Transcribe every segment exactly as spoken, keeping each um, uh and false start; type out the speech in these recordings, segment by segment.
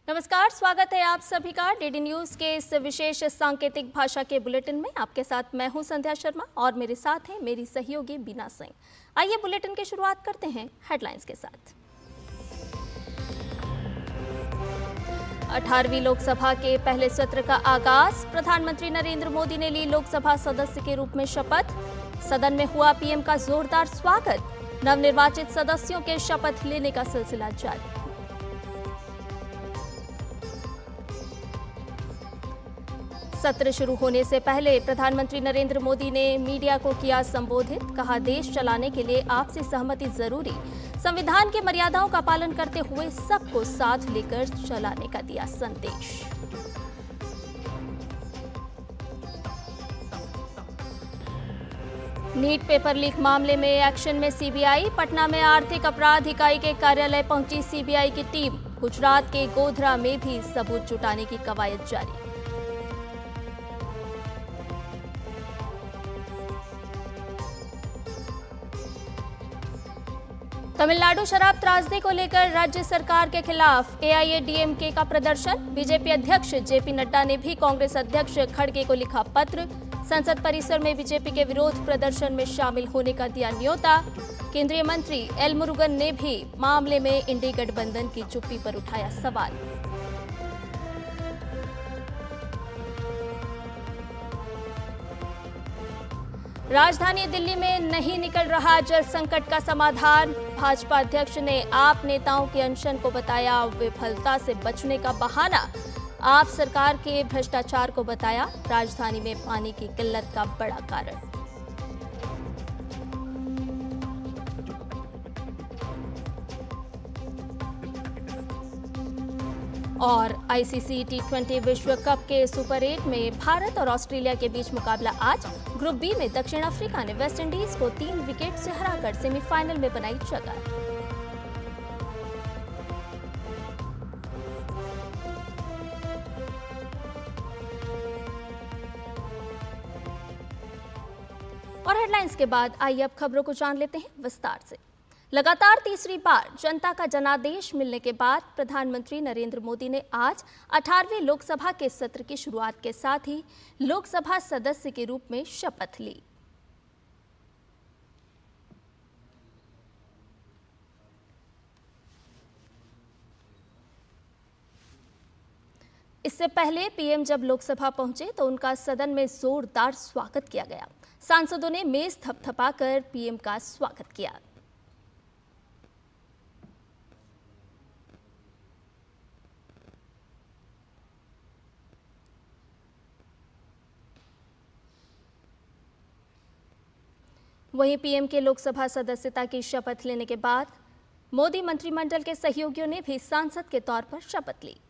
नमस्कार, स्वागत है आप सभी का डीडी न्यूज के इस विशेष सांकेतिक भाषा के बुलेटिन में। आपके साथ मैं हूं संध्या शर्मा और मेरे साथ हैं मेरी सहयोगी बीना सिंह। आइए बुलेटिन की शुरुआत करते हैं हेडलाइंस के साथ। अठारहवीं लोकसभा के पहले सत्र का आगाज। प्रधानमंत्री नरेंद्र मोदी ने ली लोकसभा सदस्य के रूप में शपथ। सदन में हुआ पीएम का जोरदार स्वागत। नवनिर्वाचित सदस्यों के शपथ लेने का सिलसिला जारी। सत्र शुरू होने से पहले प्रधानमंत्री नरेंद्र मोदी ने मीडिया को किया संबोधित। कहा, देश चलाने के लिए आपसी सहमति जरूरी। संविधान की मर्यादाओं का पालन करते हुए सबको साथ लेकर चलाने का दिया संदेश। नीट पेपर लीक मामले में एक्शन में सीबीआई। पटना में आर्थिक अपराध इकाई के कार्यालय पहुंची सीबीआई की टीम। गुजरात के गोधरा में भी सबूत जुटाने की कवायद जारी। तमिलनाडु शराब त्रासदी को लेकर राज्य सरकार के खिलाफ एआईएडीएमके का प्रदर्शन। बीजेपी अध्यक्ष जेपी नड्डा ने भी कांग्रेस अध्यक्ष खड़गे को लिखा पत्र। संसद परिसर में बीजेपी के विरोध प्रदर्शन में शामिल होने का दिया न्योता। केंद्रीय मंत्री एल मुरुगन ने भी मामले में इंडी गठबंधन की चुप्पी पर उठाया सवाल। राजधानी दिल्ली में नहीं निकल रहा जल संकट का समाधान। भाजपा अध्यक्ष ने आप नेताओं के अनशन को बताया विफलता से बचने का बहाना। आप सरकार के भ्रष्टाचार को बताया राजधानी में पानी की किल्लत का बड़ा कारण। और आईसीसी टी ट्वेंटी विश्व कप के सुपर एट में भारत और ऑस्ट्रेलिया के बीच मुकाबला आज। ग्रुप बी में दक्षिण अफ्रीका ने वेस्ट इंडीज को तीन विकेट से हराकर सेमीफाइनल में बनाई जगह। और हेडलाइंस के बाद आइए अब खबरों को जान लेते हैं विस्तार से। लगातार तीसरी बार जनता का जनादेश मिलने के बाद प्रधानमंत्री नरेंद्र मोदी ने आज अठारहवीं लोकसभा के सत्र की शुरुआत के साथ ही लोकसभा सदस्य के रूप में शपथ ली। इससे पहले पीएम जब लोकसभा पहुंचे तो उनका सदन में जोरदार स्वागत किया गया। सांसदों ने मेज थपथपाकर पीएम का स्वागत किया। वहीं पीएम के लोकसभा सदस्यता की शपथ लेने के बाद मोदी मंत्रिमंडल के सहयोगियों ने भी सांसद के तौर पर शपथ ली।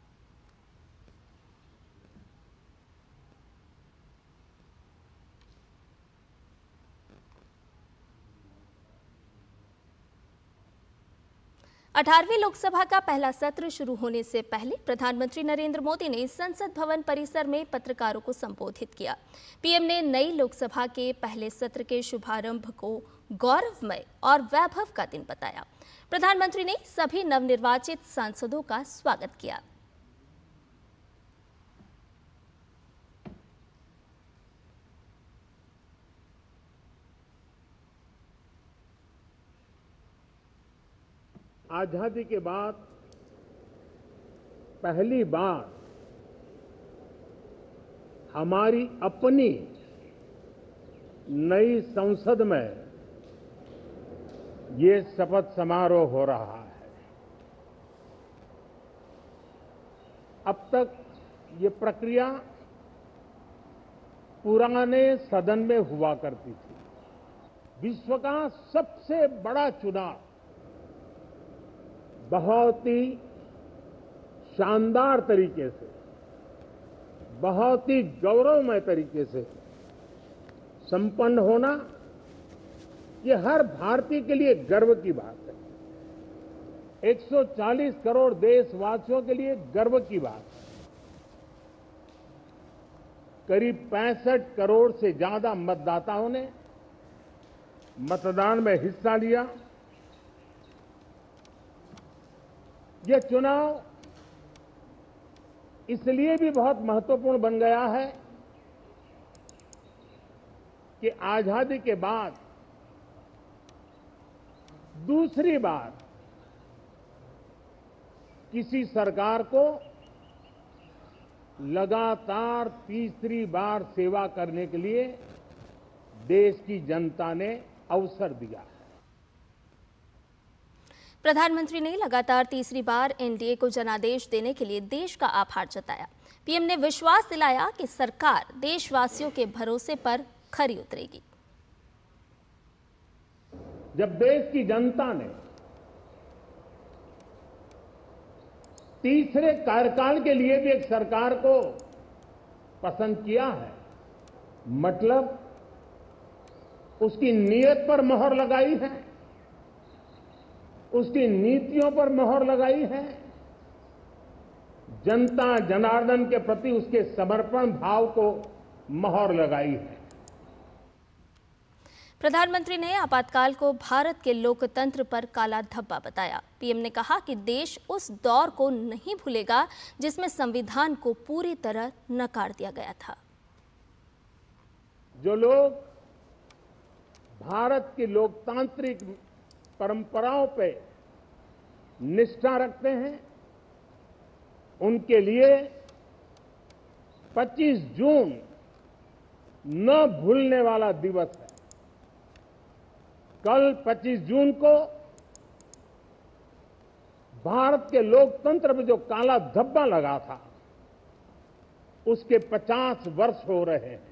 अठारहवीं लोकसभा का पहला सत्र शुरू होने से पहले प्रधानमंत्री नरेंद्र मोदी ने संसद भवन परिसर में पत्रकारों को संबोधित किया। पीएम ने नई लोकसभा के पहले सत्र के शुभारंभ को गौरवमय और वैभव का दिन बताया। प्रधानमंत्री ने सभी नवनिर्वाचित सांसदों का स्वागत किया। आजादी के बाद पहली बार हमारी अपनी नई संसद में ये शपथ समारोह हो रहा है। अब तक ये प्रक्रिया पुराने सदन में हुआ करती थी। विश्व का सबसे बड़ा चुनाव बहुत ही शानदार तरीके से, बहुत ही गौरवमय तरीके से संपन्न होना, ये हर भारतीय के लिए गर्व की बात है। एक सौ चालीस करोड़ देशवासियों के लिए गर्व की बात है। करीब पैंसठ करोड़ से ज्यादा मतदाताओं ने मतदान में हिस्सा लिया। यह चुनाव इसलिए भी बहुत महत्वपूर्ण बन गया है कि आजादी के बाद दूसरी बार किसी सरकार को लगातार तीसरी बार सेवा करने के लिए देश की जनता ने अवसर दिया है। प्रधानमंत्री ने लगातार तीसरी बार एनडीए को जनादेश देने के लिए देश का आभार जताया। पीएम ने विश्वास दिलाया कि सरकार देशवासियों के भरोसे पर खरी उतरेगी। जब देश की जनता ने तीसरे कार्यकाल के लिए भी एक सरकार को पसंद किया है, मतलब उसकी नीयत पर मोहर लगाई है, उसकी नीतियों पर मोहर लगाई है, जनता जनार्दन के प्रति उसके समर्पण भाव को मोहर लगाई है। प्रधानमंत्री ने आपातकाल को भारत के लोकतंत्र पर काला धब्बा बताया। पीएम ने कहा कि देश उस दौर को नहीं भूलेगा जिसमें संविधान को पूरी तरह नकार दिया गया था। जो लोग भारत की लोकतांत्रिक परंपराओं पे निष्ठा रखते हैं, उनके लिए पच्चीस जून न भूलने वाला दिवस है। कल पच्चीस जून को भारत के लोकतंत्र में जो काला धब्बा लगा था, उसके पचास वर्ष हो रहे हैं।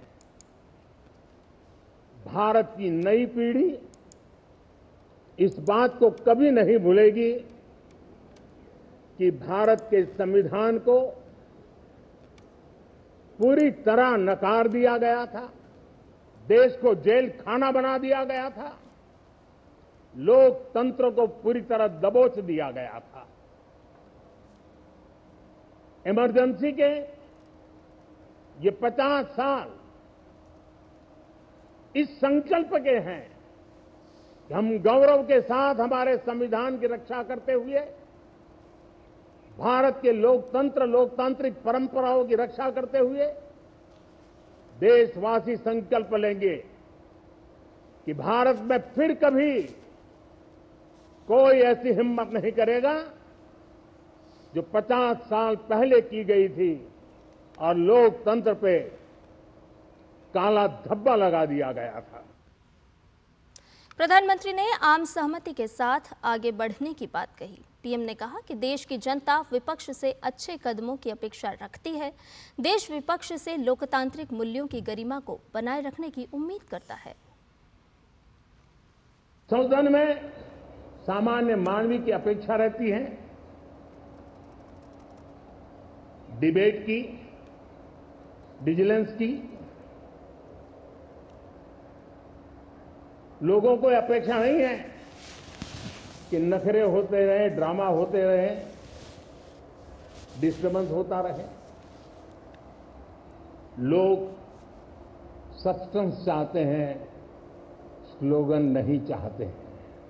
भारत की नई पीढ़ी इस बात को कभी नहीं भूलेगी कि भारत के संविधान को पूरी तरह नकार दिया गया था, देश को जेल खाना बना दिया गया था, लोकतंत्र को पूरी तरह दबोच दिया गया था। इमरजेंसी के ये पचास साल इस संकल्प के हैं कि हम गौरव के साथ हमारे संविधान की रक्षा करते हुए भारत के लोकतंत्र लोकतांत्रिक परंपराओं की रक्षा करते हुए देशवासी संकल्प लेंगे कि भारत में फिर कभी कोई ऐसी हिम्मत नहीं करेगा जो पचास साल पहले की गई थी और लोकतंत्र पे काला धब्बा लगा दिया गया था। प्रधानमंत्री ने आम सहमति के साथ आगे बढ़ने की बात कही। पीएम ने कहा कि देश की जनता विपक्ष से अच्छे कदमों की अपेक्षा रखती है। देश विपक्ष से लोकतांत्रिक मूल्यों की गरिमा को बनाए रखने की उम्मीद करता है। संसद में सामान्य मानवीय की अपेक्षा रहती है डिबेट की, विजिलेंस की। लोगों को अपेक्षा नहीं है कि नखरे होते रहे, ड्रामा होते रहे, डिस्टर्बेंस होता रहे। लोग सब्सटेंस चाहते हैं, स्लोगन नहीं चाहते हैं।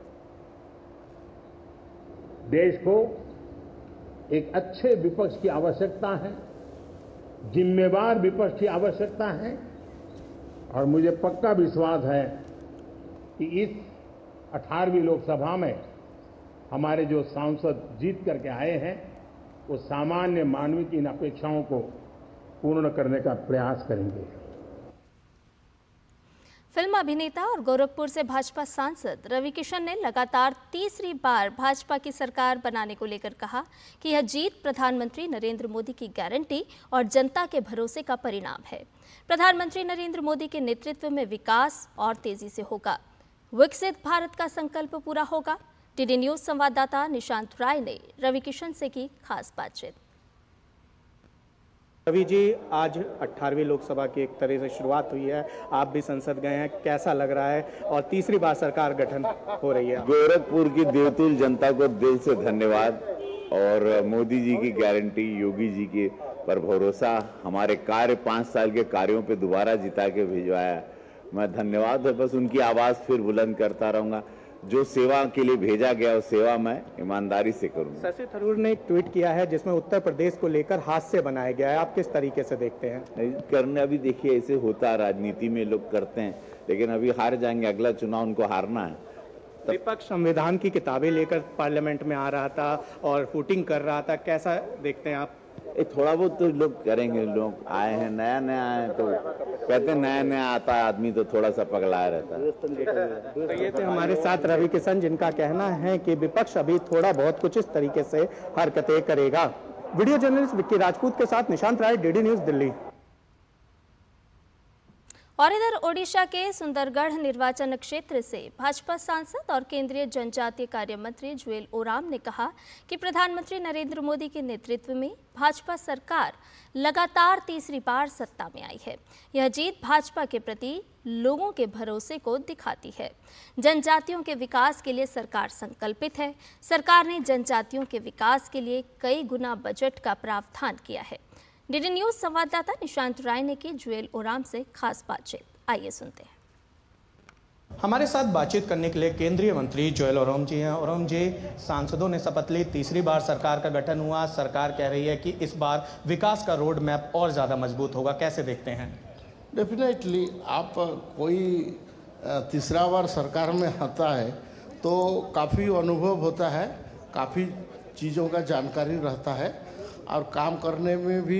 देश को एक अच्छे विपक्ष की आवश्यकता है, जिम्मेवार विपक्ष की आवश्यकता है, और मुझे पक्का विश्वास है कि इस अठारहवीं लोकसभा में हमारे जो सांसद जीत करके आए हैं, वो सामान्य मानवीय की इन अपेक्षाओं को पूर्ण करने का प्रयास करेंगे। फिल्म अभिनेता और गोरखपुर से भाजपा सांसद रवि किशन ने लगातार तीसरी बार भाजपा की सरकार बनाने को लेकर कहा कि यह जीत प्रधानमंत्री नरेंद्र मोदी की गारंटी और जनता के भरोसे का परिणाम है। प्रधानमंत्री नरेंद्र मोदी के नेतृत्व में विकास और तेजी से होगा। विकसित भारत का संकल्प पूरा होगा। डीडी न्यूज संवाददाता निशांत राय ने रवि किशन से की खास बातचीत। रवि जी, आज अठारहवीं लोकसभा की एक तरह से शुरुआत हुई है, आप भी संसद गए हैं, कैसा लग रहा है और तीसरी बार सरकार गठन हो रही है? गोरखपुर की देवतुल जनता को दिल से धन्यवाद, और मोदी जी की गारंटी, योगी जी के पर भरोसा, हमारे कार्य पांच साल के कार्यों पे दोबारा जिता के भिजवाया। मैं धन्यवाद है, बस उनकी आवाज फिर बुलंद करता रहूंगा। जो सेवा के लिए भेजा गया उस सेवा मैं ईमानदारी से करूंगा। शशि थरूर ने एक ट्वीट किया है जिसमें उत्तर प्रदेश को लेकर हास्य बनाया गया है, आप किस तरीके से देखते हैं? करने अभी देखिए ऐसे होता है, राजनीति में लोग करते हैं, लेकिन अभी हार जाएंगे, अगला चुनाव उनको हारना है। विपक्ष संविधान की किताबें लेकर पार्लियामेंट में आ रहा था और वोटिंग कर रहा था, कैसा देखते हैं आप? ये थोड़ा बहुत तो लोग करेंगे, लोग आए हैं नया नया आए तो कहते हैं नया नया आता है आदमी तो थोड़ा सा पगलाया रहता है। तो ये थे हमारे साथ रवि किशन, जिनका कहना है कि विपक्ष अभी थोड़ा बहुत कुछ इस तरीके से हरकतें करेगा। वीडियो जर्नलिस्ट विक्की राजपूत के साथ निशांत राय, डीडी न्यूज दिल्ली। और इधर ओडिशा के सुंदरगढ़ निर्वाचन क्षेत्र से भाजपा सांसद और केंद्रीय जनजातीय कार्य मंत्री जुएल ओराम ने कहा कि प्रधानमंत्री नरेंद्र मोदी के नेतृत्व में भाजपा सरकार लगातार तीसरी बार सत्ता में आई है। यह जीत भाजपा के प्रति लोगों के भरोसे को दिखाती है। जनजातियों के विकास के लिए सरकार संकल्पित है। सरकार ने जनजातियों के विकास के लिए कई गुना बजट का प्रावधान किया है। डीडी न्यूज संवाददाता निशांत राय ने की जुएल ओराम से खास बातचीत, आइए सुनते हैं। हमारे साथ बातचीत करने के लिए केंद्रीय मंत्री जुएल ओराम जी हैं। ओराम जी, सांसदों ने शपथ ली, तीसरी बार सरकार का गठन हुआ, सरकार कह रही है कि इस बार विकास का रोड मैप और ज़्यादा मजबूत होगा, कैसे देखते हैं? डेफिनेटली आप कोई तीसरा बार सरकार में आता है तो काफ़ी अनुभव होता है, काफ़ी चीज़ों का जानकारी रहता है और काम करने में भी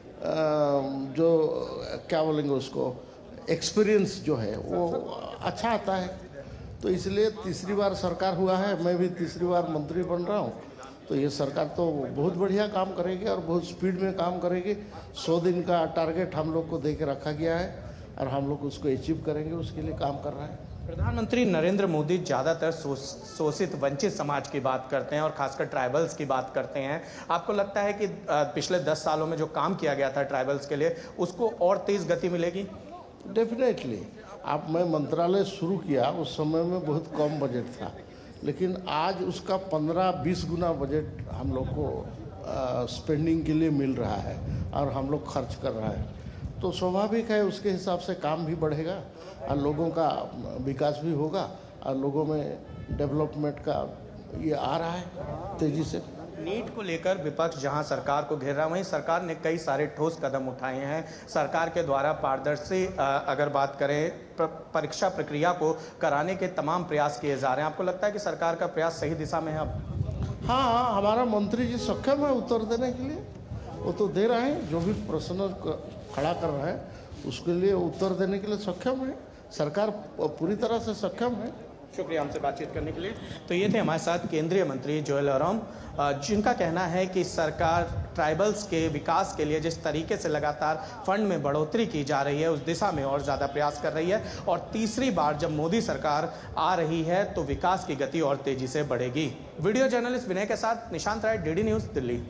जो क्या बोलेंगे उसको एक्सपीरियंस जो है वो अच्छा आता है। तो इसलिए तीसरी बार सरकार हुआ है, मैं भी तीसरी बार मंत्री बन रहा हूँ, तो ये सरकार तो बहुत बढ़िया काम करेगी और बहुत स्पीड में काम करेगी। सौ दिन का टारगेट हम लोग को दे के रखा गया है और हम लोग उसको अचीव करेंगे, उसके लिए काम कर रहा है। प्रधानमंत्री नरेंद्र मोदी ज़्यादातर शोषित वंचित समाज की बात करते हैं और खासकर ट्राइबल्स की बात करते हैं। आपको लगता है कि पिछले दस सालों में जो काम किया गया था ट्राइबल्स के लिए, उसको और तेज़ गति मिलेगी? डेफिनेटली। आप मैं मंत्रालय शुरू किया उस समय में बहुत कम बजट था, लेकिन आज उसका पंद्रह बीस गुना बजट हम लोग को स्पेंडिंग के लिए मिल रहा है और हम लोग खर्च कर रहा है। तो स्वाभाविक है उसके हिसाब से काम भी बढ़ेगा और लोगों का विकास भी होगा और लोगों में डेवलपमेंट का ये आ रहा है तेज़ी से। नीट को लेकर विपक्ष जहां सरकार को घेर रहा है, वहीं सरकार ने कई सारे ठोस कदम उठाए हैं। सरकार के द्वारा पारदर्शी अगर बात करें परीक्षा प्रक्रिया को कराने के तमाम प्रयास किए जा रहे हैं। आपको लगता है कि सरकार का प्रयास सही दिशा में है अब? हाँ हाँ, हमारा मंत्री जी सक्षम है उत्तर देने के लिए, वो तो दे रहे हैं, जो भी प्रश्न खड़ा कर रहे हैं उसके लिए उत्तर देने के लिए सक्षम है। सरकार पूरी तरह से सक्षम है। शुक्रिया हमसे बातचीत करने के लिए। तो ये थे हमारे साथ केंद्रीय मंत्री जुएल ओराम, जिनका कहना है कि सरकार ट्राइबल्स के विकास के लिए जिस तरीके से लगातार फंड में बढ़ोतरी की जा रही है उस दिशा में और ज़्यादा प्रयास कर रही है और तीसरी बार जब मोदी सरकार आ रही है तो विकास की गति और तेजी से बढ़ेगी। वीडियो जर्नलिस्ट विनय के साथ निशांत राय, डीडी न्यूज़ दिल्ली।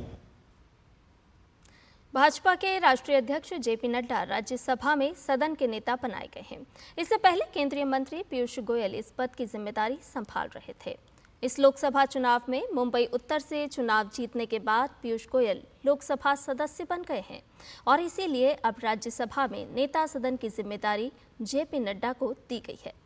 भाजपा के राष्ट्रीय अध्यक्ष जेपी नड्डा राज्यसभा में सदन के नेता बनाए गए हैं। इससे पहले केंद्रीय मंत्री पीयूष गोयल इस पद की जिम्मेदारी संभाल रहे थे। इस लोकसभा चुनाव में मुंबई उत्तर से चुनाव जीतने के बाद पीयूष गोयल लोकसभा सदस्य बन गए हैं और इसीलिए अब राज्यसभा में नेता सदन की जिम्मेदारी जेपी नड्डा को दी गई है।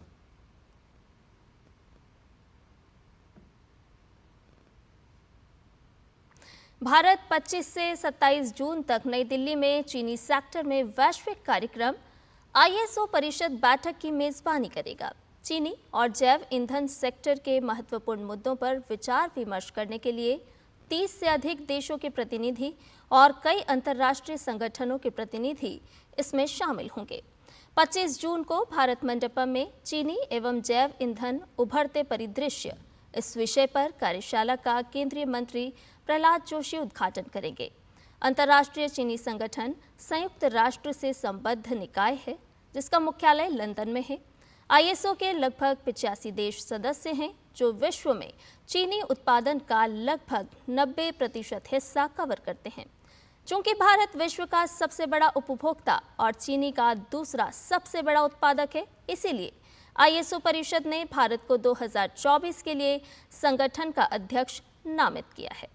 भारत पच्चीस से सत्ताईस जून तक नई दिल्ली में चीनी सेक्टर में वैश्विक कार्यक्रम आईएसओ परिषद बैठक की मेजबानी करेगा। चीनी और जैव ईंधन सेक्टर के महत्वपूर्ण मुद्दों पर विचार विमर्श करने के लिए तीस से अधिक देशों के प्रतिनिधि और कई अंतर्राष्ट्रीय संगठनों के प्रतिनिधि इसमें शामिल होंगे। पच्चीस जून को भारत मंडपम में चीनी एवं जैव ईंधन उभरते परिदृश्य इस विषय पर कार्यशाला का केंद्रीय मंत्री प्रहलाद जोशी उद्घाटन करेंगे। अंतर्राष्ट्रीय चीनी संगठन संयुक्त राष्ट्र से संबद्ध निकाय है जिसका मुख्यालय लंदन में है। आईएसओ के लगभग पिचासी देश सदस्य हैं जो विश्व में चीनी उत्पादन का लगभग नब्बे प्रतिशत हिस्सा कवर करते हैं। चूंकि भारत विश्व का सबसे बड़ा उपभोक्ता और चीनी का दूसरा सबसे बड़ा उत्पादक है, इसीलिए आईएसओ परिषद ने भारत को दो हज़ार चौबीस के लिए संगठन का अध्यक्ष नामित किया है।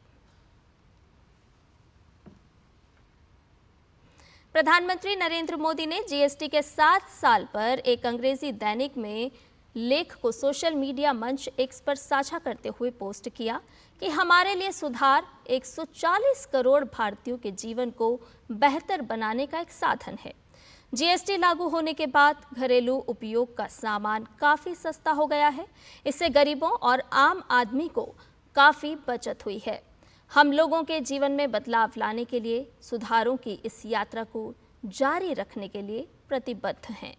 प्रधानमंत्री नरेंद्र मोदी ने जीएसटी के सात साल पर एक अंग्रेजी दैनिक में लेख को सोशल मीडिया मंच एक्स पर साझा करते हुए पोस्ट किया कि हमारे लिए सुधार एक सौ चालीस करोड़ भारतीयों के जीवन को बेहतर बनाने का एक साधन है। जीएसटी लागू होने के बाद घरेलू उपयोग का सामान काफी सस्ता हो गया है। इससे गरीबों और आम आदमी को काफी बचत हुई है। हम लोगों के जीवन में बदलाव लाने के लिए सुधारों की इस यात्रा को जारी रखने के लिए प्रतिबद्ध हैं।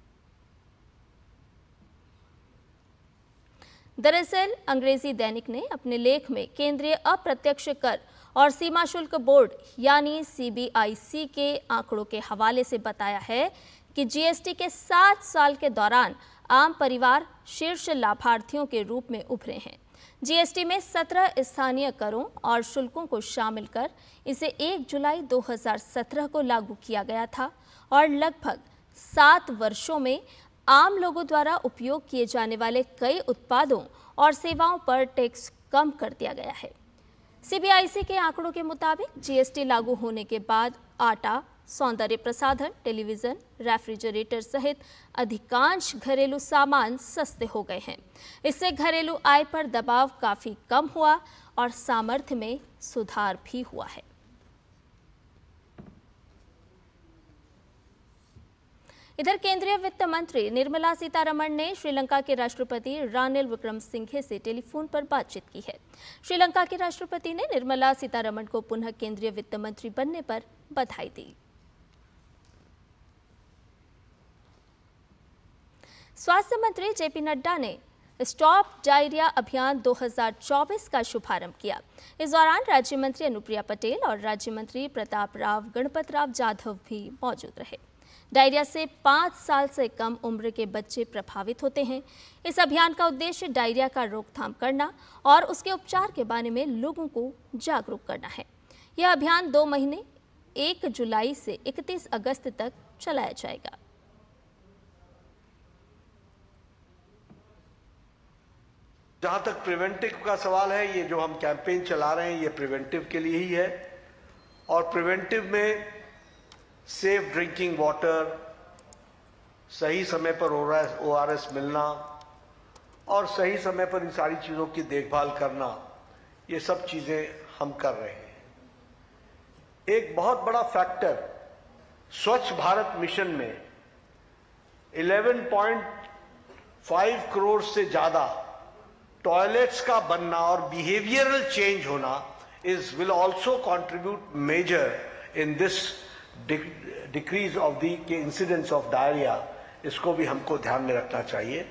दरअसल अंग्रेजी दैनिक ने अपने लेख में केंद्रीय अप्रत्यक्ष कर और सीमा शुल्क बोर्ड यानी सीबीआईसी के आंकड़ों के हवाले से बताया है कि जीएसटी के सात साल के दौरान आम परिवार शीर्ष लाभार्थियों के रूप में उभरे हैं। जीएसटी में सत्रह स्थानीय करों और शुल्कों को शामिल कर इसे एक जुलाई दो हज़ार सत्रह को लागू किया गया था और लगभग सात वर्षों में आम लोगों द्वारा उपयोग किए जाने वाले कई उत्पादों और सेवाओं पर टैक्स कम कर दिया गया है। सीबीआईसी के आंकड़ों के मुताबिक जीएसटी लागू होने के बाद आटा, सौंदर्य प्रसाधन, टेलीविजन, रेफ्रिजरेटर सहित अधिकांश घरेलू सामान सस्ते हो गए हैं। इससे घरेलू आय पर दबाव काफी कम हुआ और सामर्थ्य में सुधार भी हुआ है। इधर केंद्रीय वित्त मंत्री निर्मला सीतारमण ने श्रीलंका के राष्ट्रपति रानिल विक्रमसिंघे से टेलीफोन पर बातचीत की है। श्रीलंका के राष्ट्रपति ने निर्मला सीतारमण को पुनः केंद्रीय वित्त मंत्री बनने पर बधाई दी। स्वास्थ्य मंत्री जेपी नड्डा ने स्टॉप डायरिया अभियान दो हज़ार चौबीस का शुभारंभ किया। इस दौरान राज्य मंत्री अनुप्रिया पटेल और राज्य मंत्री प्रताप राव गणपत राव जाधव भी मौजूद रहे। डायरिया से पाँच साल से कम उम्र के बच्चे प्रभावित होते हैं। इस अभियान का उद्देश्य डायरिया का रोकथाम करना और उसके उपचार के बारे में लोगों को जागरूक करना है। यह अभियान दो महीने एक जुलाई से इकतीस अगस्त तक चलाया जाएगा। जहां तक प्रिवेंटिव का सवाल है, ये जो हम कैंपेन चला रहे हैं ये प्रिवेंटिव के लिए ही है और प्रिवेंटिव में सेफ ड्रिंकिंग वाटर, सही समय पर ओ आर एस मिलना और सही समय पर इन सारी चीजों की देखभाल करना, ये सब चीजें हम कर रहे हैं। एक बहुत बड़ा फैक्टर स्वच्छ भारत मिशन में ग्यारह पॉइंट पाँच करोड़ से ज्यादा टॉयलेट्स का बनना और बिहेवियरल चेंज होना is will also contribute major in this decrease of the के इंसिडेंस ऑफ डायरिया। इसको भी हमको ध्यान में रखना चाहिए।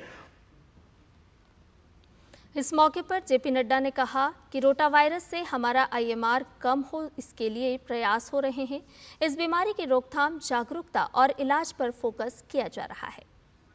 इस मौके पर जेपी नड्डा ने कहा कि रोटा वायरस से हमारा आईएमआर कम हो, इसके लिए प्रयास हो रहे हैं। इस बीमारी की रोकथाम, जागरूकता और इलाज पर फोकस किया जा रहा है।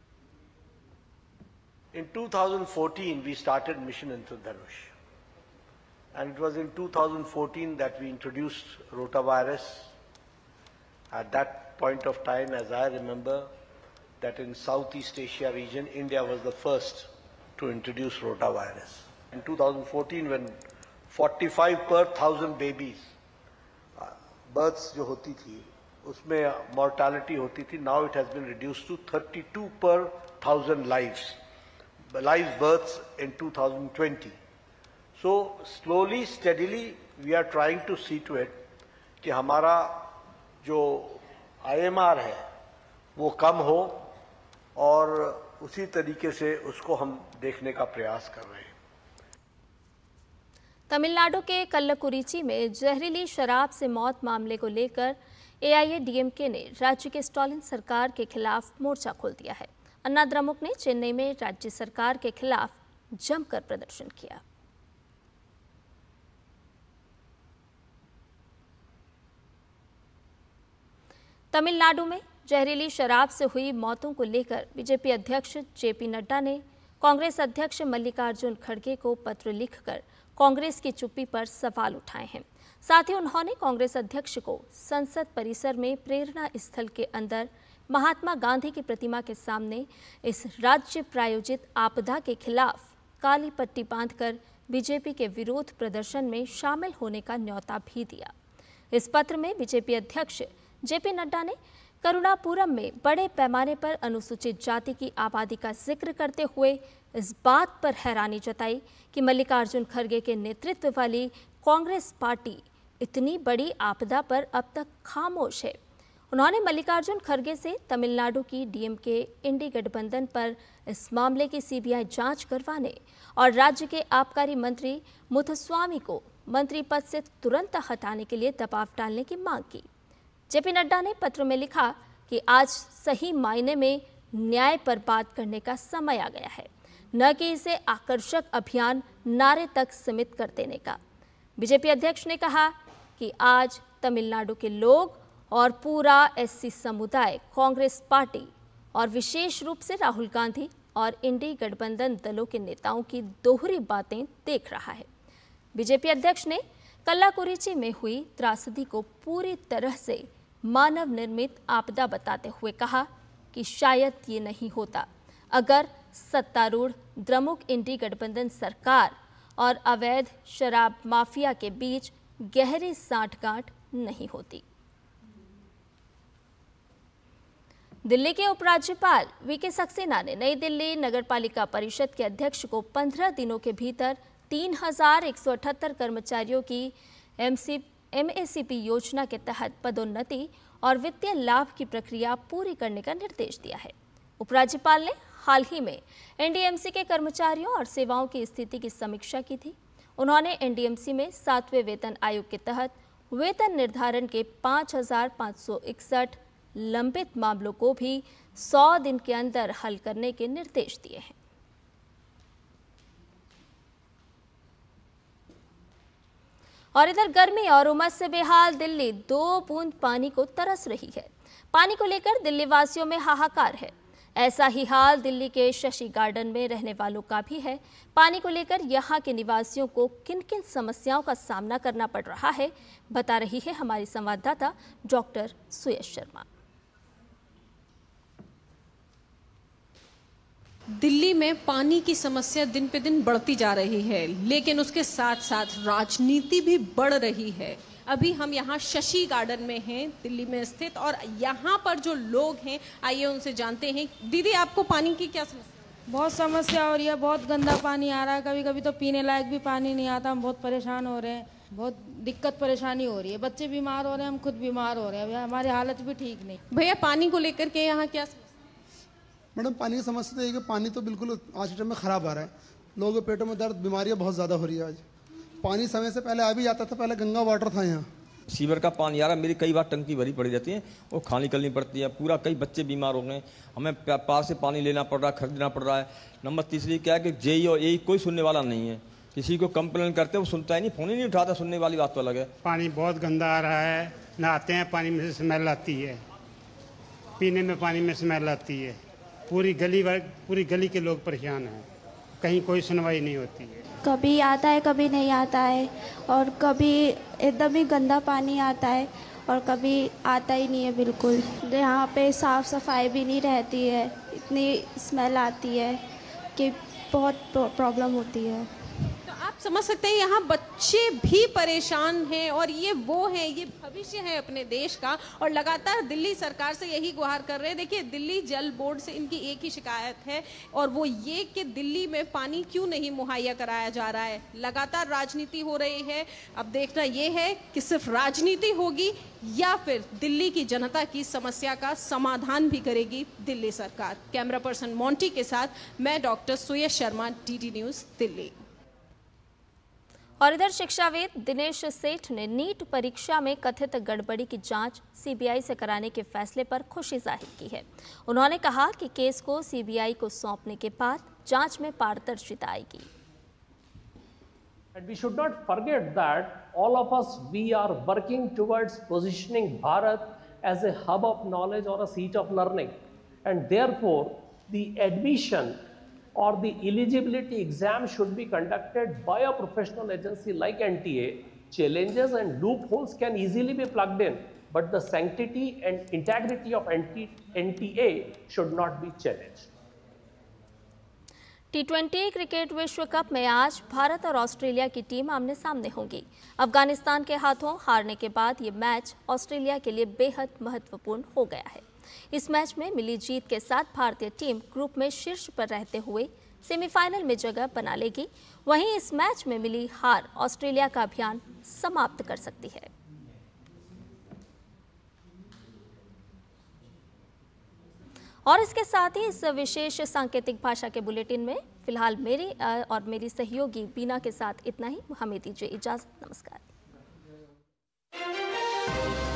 In two thousand fourteen, we started Mission Indradhanush, and it was in two thousand fourteen that we introduced rotavirus. At that point of time, as I remember, that in Southeast Asia region, India was the first to introduce rotavirus. In two thousand fourteen, when forty-five per thousand babies, uh, births जो होती थी, उसमें mortality होती थी. Now it has been reduced to thirty-two per thousand lives. live births in two thousand twenty. So slowly, steadily, we are trying to see to it कि हमारा जो I M R है वो कम हो और उसी तरीके से उसको हम देखने का प्रयास कर रहे हैं। तमिलनाडु के कल्लकुरिची में जहरीली शराब से मौत मामले को लेकर ए आई ए डी एम के ने राज्य के स्टालिन सरकार के खिलाफ मोर्चा खोल दिया है। अन्ना द्रमुक ने चेन्नई में राज्य सरकार के खिलाफ जमकर प्रदर्शन किया। तमिलनाडु में जहरीली शराब से हुई मौतों को लेकर बीजेपी अध्यक्ष जेपी नड्डा ने कांग्रेस अध्यक्ष मल्लिकार्जुन खड़गे को पत्र लिखकर कांग्रेस की चुप्पी पर सवाल उठाए हैं। साथ ही उन्होंने कांग्रेस अध्यक्ष को संसद परिसर में प्रेरणा स्थल के अंदर महात्मा गांधी की प्रतिमा के सामने इस राज्य प्रायोजित आपदा के खिलाफ काली पट्टी बांधकर बीजेपी के विरोध प्रदर्शन में शामिल होने का न्योता भी दिया। इस पत्र में बीजेपी अध्यक्ष जेपी नड्डा ने करुणापुरम में बड़े पैमाने पर अनुसूचित जाति की आबादी का जिक्र करते हुए इस बात पर हैरानी जताई कि मल्लिकार्जुन खड़गे के नेतृत्व वाली कांग्रेस पार्टी इतनी बड़ी आपदा पर अब तक खामोश है। उन्होंने मल्लिकार्जुन खड़गे से तमिलनाडु की डीएमके इंडी गठबंधन पर इस मामले की सीबीआई जांच करवाने और राज्य के आबकारी मंत्री मुथुस्वामी को मंत्री पद से तुरंत हटाने के लिए दबाव डालने की मांग की। जेपी नड्डा ने पत्र में लिखा कि आज सही मायने में न्याय पर बात करने का समय आ गया है, न कि इसे आकर्षक अभियान नारे तक सीमित कर देने का। बीजेपी अध्यक्ष ने कहा कि आज तमिलनाडु के लोग और पूरा एससी समुदाय कांग्रेस पार्टी और विशेष रूप से राहुल गांधी और इंडी गठबंधन दलों के नेताओं की दोहरी बातें देख रहा है। बीजेपी अध्यक्ष ने कल्लाकुरिची में हुई त्रासदी को पूरी तरह से मानव निर्मित आपदा बताते हुए कहा कि शायद ये नहीं होता अगर सत्तारूढ़ द्रमुक इंडी गठबंधन सरकार और अवैध शराब माफिया के बीच गहरी सांठगांठ नहीं होती। दिल्ली के उपराज्यपाल वीके सक्सेना ने नई दिल्ली नगरपालिका परिषद के अध्यक्ष को पंद्रह दिनों के भीतर तीन हजार एक सौ अठहत्तर कर्मचारियों की एमएसीपी योजना के तहत पदोन्नति और वित्तीय लाभ की प्रक्रिया पूरी करने का निर्देश दिया है। उपराज्यपाल ने हाल ही में एनडीएमसी के कर्मचारियों और सेवाओं की स्थिति की समीक्षा की थी। उन्होंने एनडीएमसी में सातवें वेतन आयोग के तहत वेतन निर्धारण के पाँच हजार पाँच सौ इकसठ लंबित मामलों को भी सौ दिन के अंदर हल करने के निर्देश दिए हैं। और इधर गर्मी और उमस से बेहाल दिल्ली दो बूंद पानी को तरस रही है। पानी को लेकर दिल्ली वासियों में हाहाकार है। ऐसा ही हाल दिल्ली के शशि गार्डन में रहने वालों का भी है। पानी को लेकर यहाँ के निवासियों को किन किन समस्याओं का सामना करना पड़ रहा है, बता रही है हमारी संवाददाता डॉक्टर सुयश शर्मा। दिल्ली में पानी की समस्या दिन पे दिन बढ़ती जा रही है, लेकिन उसके साथ साथ राजनीति भी बढ़ रही है। अभी हम यहाँ शशि गार्डन में हैं, दिल्ली में स्थित, और यहाँ पर जो लोग हैं आइए उनसे जानते हैं। दीदी, आपको पानी की क्या समस्या? बहुत समस्या हो रही है, बहुत गंदा पानी आ रहा है, कभी कभी तो पीने लायक भी पानी नहीं आता। हम बहुत परेशान हो रहे हैं, बहुत दिक्कत परेशानी हो रही है, बच्चे बीमार हो रहे हैं, हम खुद बीमार हो रहे हैं, हमारी हालत भी ठीक नहीं। भैया, पानी को लेकर के यहाँ क्या समस्या? मैडम, पानी की समस्या तो ये कि पानी तो बिल्कुल आज के टाइम में ख़राब आ रहा है। लोगों के पेटों में दर्द, बीमारियां बहुत ज़्यादा हो रही है। आज पानी समय से पहले आ भी जाता था, पहले गंगा वाटर था यहाँ। सीवर का पानी आ रहा है, मेरी कई बार टंकी भरी पड़ी रहती है, वो खाली करनी पड़ती है। पूरा कई बच्चे बीमार हो गए, हमें पास से पानी लेना पड़ रहा है, खरीदना पड़ रहा है। नंबर तीसरी क्या है कि जेई और ए कोई सुनने वाला नहीं है। किसी को कंप्लेन करते वो सुनता ही नहीं, फ़ोन ही नहीं उठाता। सुनने वाली बात तो अलग है। पानी बहुत गंदा आ रहा है, नहाते हैं पानी में से स्मेल आती है, पीने में पानी में स्मेल आती है। पूरी गली पूरी गली के लोग परेशान हैं, कहीं कोई सुनवाई नहीं होती है। कभी आता है, कभी नहीं आता है, और कभी एकदम ही गंदा पानी आता है और कभी आता ही नहीं है बिल्कुल। यहाँ पे साफ़ सफाई भी नहीं रहती है, इतनी स्मेल आती है कि बहुत प्रॉब्लम होती है। तो आप समझ सकते हैं यहाँ बच्चे भी परेशान हैं, और ये वो हैं, ये भविष्य है अपने देश का, और लगातार दिल्ली सरकार से यही गुहार कर रहे हैं। देखिए, दिल्ली जल बोर्ड से इनकी एक ही शिकायत है, और वो ये कि दिल्ली में पानी क्यों नहीं मुहैया कराया जा रहा है। लगातार राजनीति हो रही है। अब देखना ये है कि सिर्फ राजनीति होगी या फिर दिल्ली की जनता की समस्या का समाधान भी करेगी दिल्ली सरकार। कैमरा पर्सन मोंटी के साथ मैं doctor Suyash Sharma, DD news, Delhi. और इधर शिक्षाविद दिनेश सेठ ने नीट परीक्षा में कथित गड़बड़ी की जांच सीबीआई से कराने के फैसले पर खुशी जाहिर की है। उन्होंने कहा कि केस को सीबीआई को सौंपने के बाद जांच में पारदर्शिता आएगी। And we should not forget that all of us, we are working towards positioning Bharat as a hub of knowledge or a seat of learning, and therefore the admission or the eligibility exam should be conducted by a professional agency like N T A. Challenges and loopholes can easily be plugged in, but the sanctity and integrity of N T A should not be challenged. T twenty cricket विश्व cup में आज भारत और Australia की team आमने सामने होंगी। अफगानिस्तान के हाथों हारने के बाद ये मैच ऑस्ट्रेलिया के लिए बेहद महत्वपूर्ण हो गया है। इस मैच में मिली जीत के साथ भारतीय टीम ग्रुप में शीर्ष पर रहते हुए सेमीफाइनल में जगह बना लेगी। वहीं इस मैच में मिली हार ऑस्ट्रेलिया का अभियान समाप्त कर सकती है। और इसके साथ ही इस विशेष सांकेतिक भाषा के बुलेटिन में फिलहाल मेरी और मेरी सहयोगी बीना के साथ इतना ही। हमें दीजिए इजाजत। नमस्कार।